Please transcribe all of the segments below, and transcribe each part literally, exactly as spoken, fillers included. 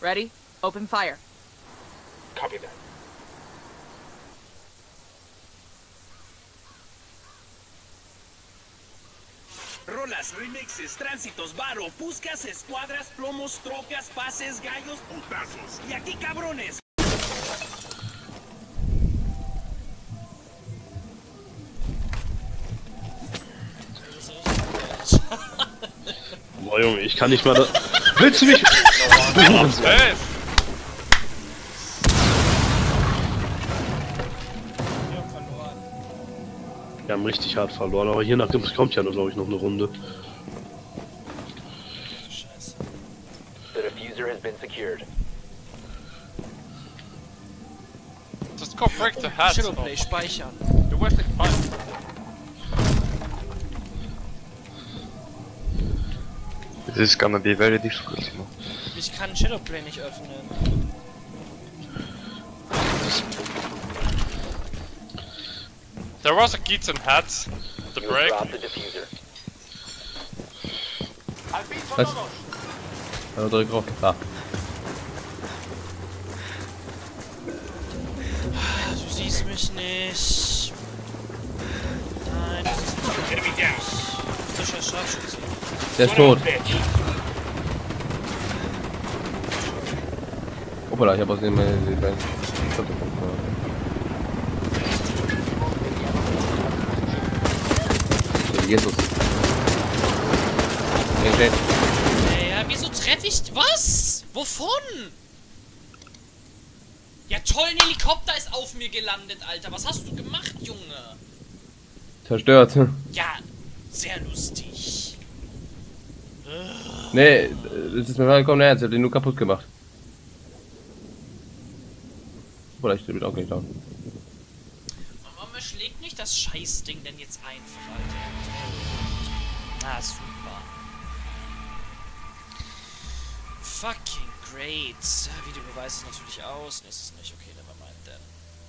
Ready? Open fire. Copy that. Rolas, remixes, tránsitos, varo, puscas, escuadras, plomos, trocas, pases, gallos, putazos. Y aquí, cabrones. Boah, Junge, ich kann nicht mal da. Willst du mich? Wir haben richtig hart verloren, aber hier nach kommt ja noch, glaube ich, noch eine Runde. Scheiße. The diffuser has been secured. Just go break the hatch. Shadowplay speichern. You're wasting time. This is gonna be very difficult. No? Ich kann Shadowplay nicht öffnen. There was a Keats and hat. The You break. dropped the diffuser. Was? Also drück drauf. Da. Du siehst mich nicht. Nein, du siehst mich nicht. Du bist der Scharfschütze. Der ist tot. Hoppala, ich hab aus dem äh, Jesus. Okay, okay. Ey, ja, wieso treffe ich... Was? Wovon? Ja toll, ein Helikopter ist auf mir gelandet, Alter. Was hast du gemacht, Junge? Zerstört. Ja, sehr lustig. Nee, das ist mir vollkommen ernst. Ich hab den nur kaputt gemacht. Oder ich bin auch nicht down. Warum schlägt mich das Scheißding denn jetzt einfach, Alter? Ah, super. Fucking great. Videobeweis ist natürlich aus. Ne, ist es nicht. Okay, never mind then.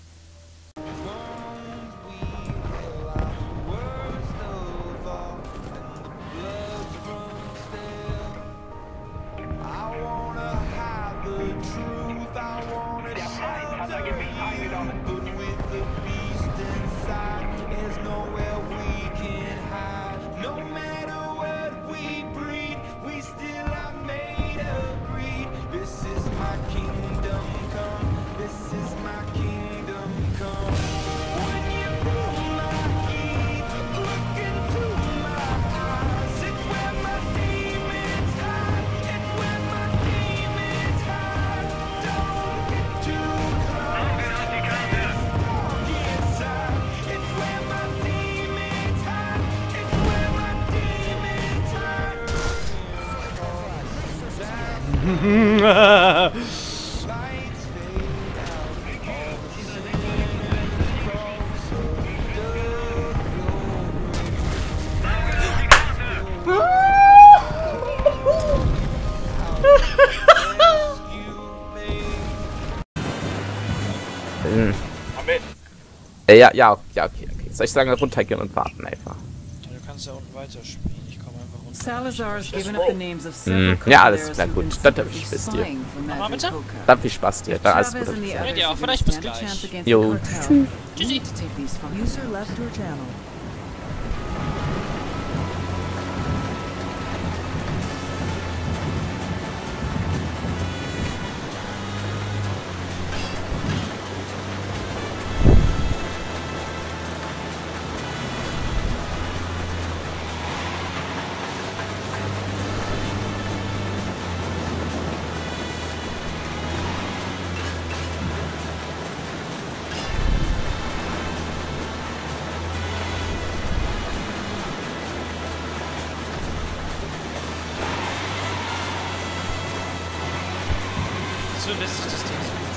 Äh, ja, ja, ja, okay, okay. Soll ich sagen, runtergehen und warten einfach? Du kannst ja unten weiterspielen. Ich komme einfach runter. Salazar's given up the names of several Hm, ja, alles klar, gut. Dann hab ich Spaß dir. Nochmal bitte? Dann viel Spaß dir. Dann alles Gute. Ja, dir auch. Vielleicht bis gleich. Jo. Tschüssi. So lässt sich das Ding so gut.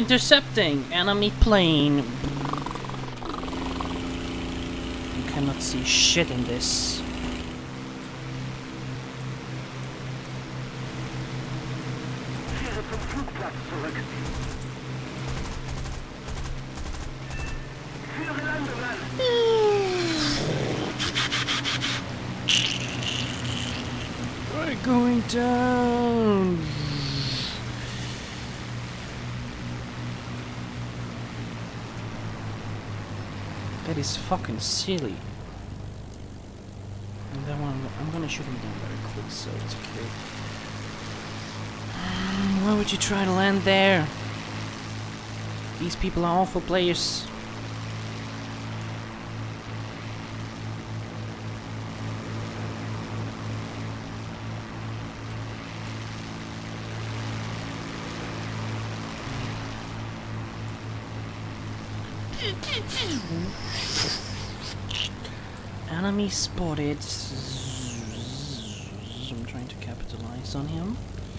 intercepting enemy plane. You cannot see shit in this. We're going down. That is fucking silly. And that one, I'm gonna shoot him down very quick, so it's okay. Why would you try to land there? These people are awful players. Enemy spotted. I'm trying to capitalize on him.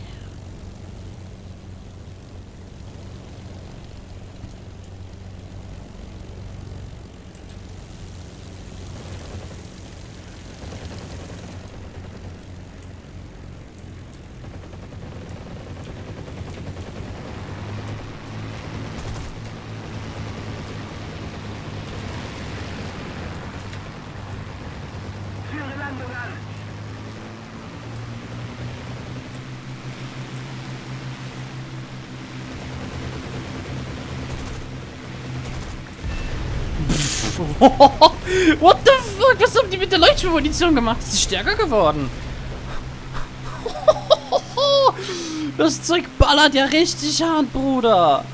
What the fuck? Was haben die mit der Leuchtturmunition gemacht? Ist sie stärker geworden? Das Zeug ballert ja richtig hart, Bruder.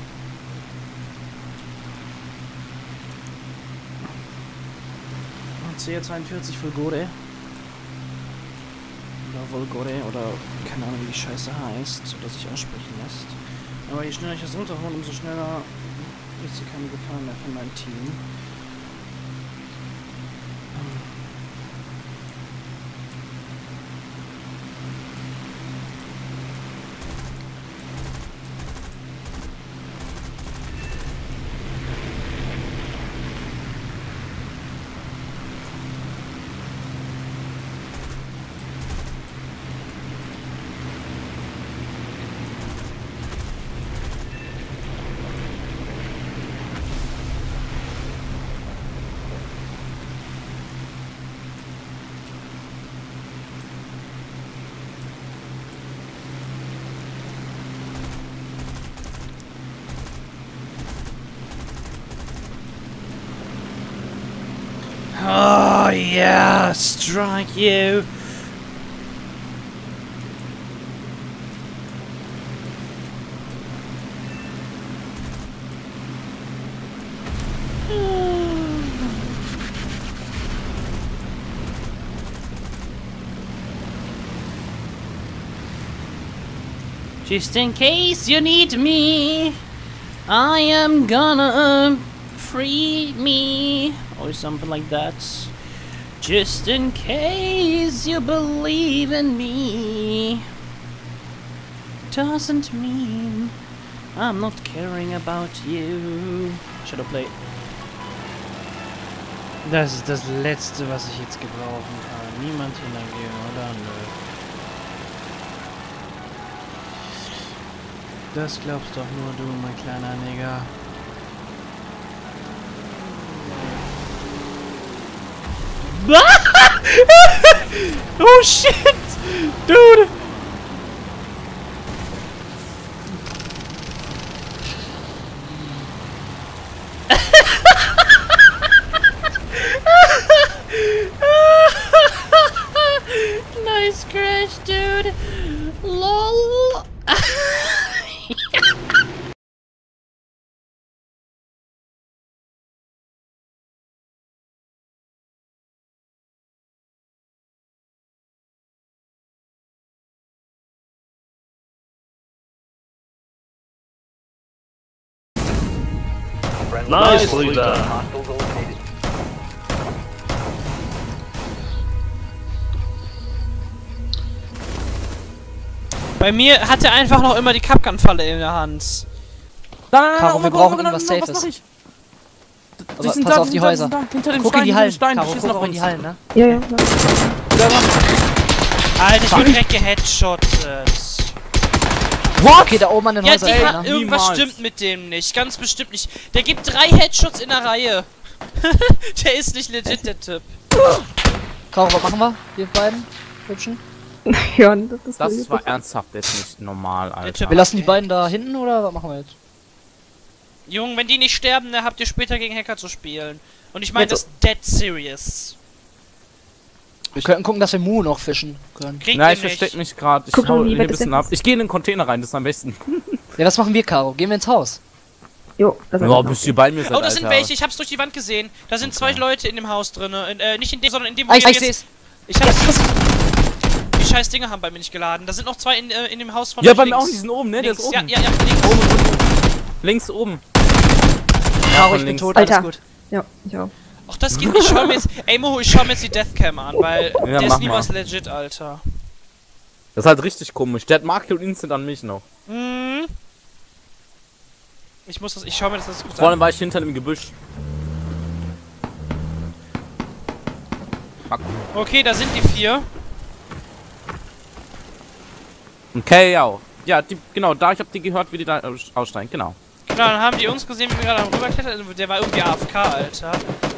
C zweiundvierzig Volgore. Oder Volgore, oder keine Ahnung, wie die Scheiße heißt, oder sich aussprechen lässt. Aber je schneller ich das runterhole, umso schneller ist sie keine Gefahr mehr für mein Team. Oh yeah, strike you. Just in case you need me, I am gonna free me. Or something like that. Just in case you believe in me. Doesn't mean I'm not caring about you. Shadowplay. Das ist das Letzte, was ich jetzt gebrauchen kann. Niemand hintergehen, oder? Nö. Das glaubst doch nur du, mein kleiner Nigger. Oh shit! Dude! Nice crash, dude! LOL! Nice, Lita. Hostiles eliminated. Bei mir hat er einfach noch immer die Kapkan-Falle in der Hand. Nein, nein, Caro, oh wir mein Gott, brauchen oh mein Gott, irgendwas was Safes. mach ich? Aber Die sind pass da, auf die die sind da, Häuser. die sind da, hinter den Guck Steinen, in die hinter den Hallen, Steinen, die Caro, schießen guck auf mal in die uns. Hallen, ne? Ja, ja. Alter, ich bin direkt geheadshottet. What? Okay, da oben an den Ja, Häusern. die ey, hat, ne? irgendwas Niemals. stimmt mit dem nicht. Ganz bestimmt nicht. Der gibt drei Headshots in der Reihe. Der ist nicht legit, der Typ. Caro, was machen wir? Wir beiden? Hübschen? Ja, das ist Das war ernsthaft jetzt nicht normal, Alter. Wir lassen die beiden da hinten oder was machen wir jetzt? Junge, wenn die nicht sterben, dann habt ihr später gegen Hacker zu spielen. Und ich meine Jetzt- das dead serious. Wir könnten gucken, dass wir Mu noch fischen können. Kriegt Nein, ihr ich nicht. versteck mich gerade. Ich Guck doch hau nie hier weg, ein das bisschen ist ab. Ich gehe in den Container rein, das ist am besten. Ja, was machen wir, Caro? Gehen wir ins Haus? Jo, das Boah, bis ihr bei mir seid, Oh, das sind Alter. welche, ich hab's durch die Wand gesehen. Da sind zwei Leute in dem Haus drin. Äh, nicht in dem, sondern in dem, wo Ah, ich, wir ich jetzt... seh's. Ich hab's... Die scheiß Dinger haben bei mir nicht geladen. Da sind noch zwei in, äh, in dem Haus von Ja, euch bei mir links. auch, die sind oben, ne? Der Links. ist oben. Ja, ja, ja, links. Oben, oben, oben. Links oben. Caro, von ich bin links. tot, Alter. alles gut. Ja, ich auch. Ach, das geht. Ich schau mir jetzt... Ey, Moho, ich schau mir jetzt die Deathcam an, weil Ja, der mach ist niemals mal. legit, Alter. Das ist halt richtig komisch. Der hat Marke und Instant an mich noch. Hm. Ich muss das... Ich schau mir das jetzt gut Vor allem an. war ich hinter dem Gebüsch. Okay, da sind die vier. Okay, ja. Ja, die, genau, da, ich hab die gehört, wie die da aus- aussteigen, genau. Genau, dann haben die uns gesehen, wie wir gerade am rüberklettern. Der war irgendwie A F K, Alter.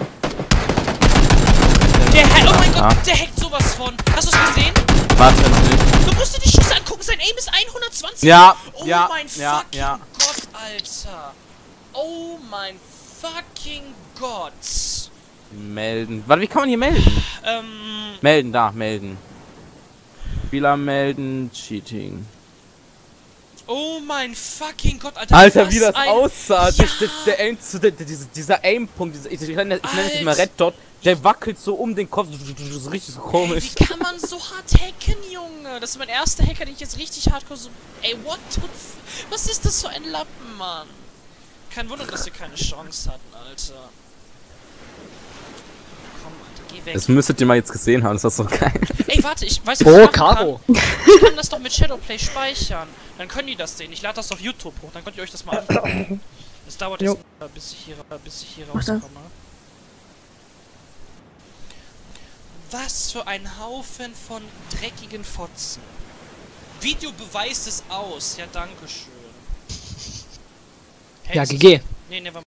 Der hackt, oh mein Gott, der hackt sowas von. Hast du's gesehen? Warte noch nicht. Du musst dir die Schüsse angucken, sein Aim ist hundertzwanzig. Ja, Oh ja, mein ja, fucking ja. Gott, Alter. Oh mein fucking Gott. Melden. Warte, wie kann man hier melden? Ähm, Melden, da, melden. Spieler melden, Cheating. oh mein fucking Gott, Alter. Alter, was wie das ein... aussah. Ja. Der, der, der Aim, zu- der, der, dieser, dieser Aim-Punkt, dieser, ich, ich nenne ich nenne es nicht mehr Red Dot, der wackelt so um den Kopf, so, so richtig so komisch. Wie kann man so hart hacken, Junge? Das ist mein erster Hacker, den ich jetzt richtig hardcore so... Ey, what the f... Was ist das für ein Lappen, Mann? Kein Wunder, dass wir keine Chance hatten, Alter. Komm, Alter, geh weg. Das müsstet ihr mal jetzt gesehen haben, das ist doch geil. Ey, warte, ich weiß Oh, was ich machen Caro. kann. Ich kann das doch mit Shadowplay speichern. Dann können die das sehen. Ich lade das auf YouTube hoch, dann könnt ihr euch das mal angucken. Es dauert jetzt, äh, bis ich hier, bis ich hier Mach das. rauskomme. Was für ein Haufen von dreckigen Fotzen. Video beweist es aus. Ja, danke schön. Ja, Hältst G G. Nee, never